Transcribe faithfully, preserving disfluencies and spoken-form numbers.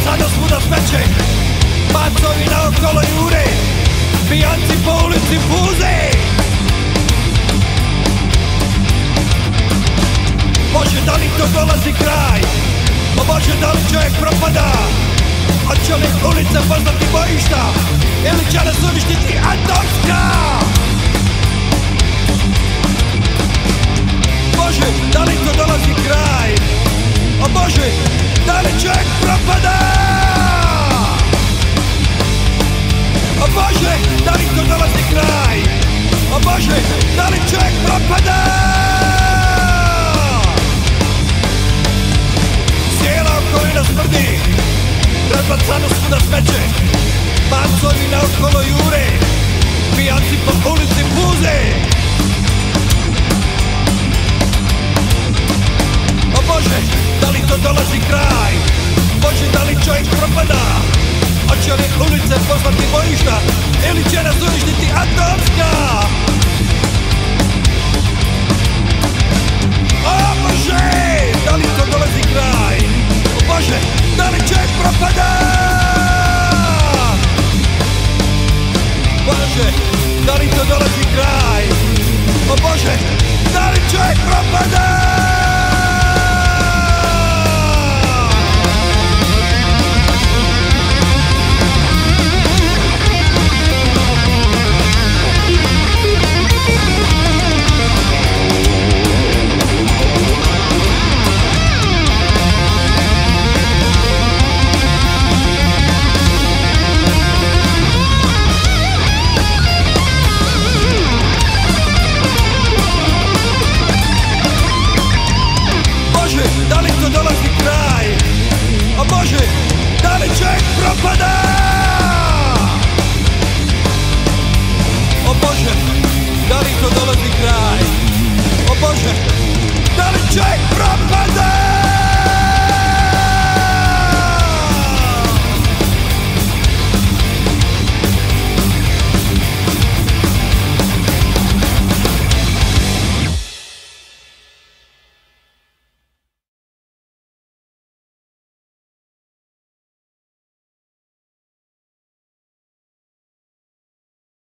Razbacano svuda smeće, pacovi naokolo jure, pijanci po ulici puze. Bože, da li to dolazi kraj? O Bože, da li čovjek propada? Hoće li ulice postati bojišta? Ili će nas uništiti atomska? Bože, da li to dolazi kraj? O Bože, da li čovjek propada? O Bože, da li to dolazi kraj? O Bože, da li čovjek propada? Cijela okolina smrdi, razbacano svuda smeće, pacovi naokolo jure, pijanci po ulici puze. O Bože, da li to dolazi kraj?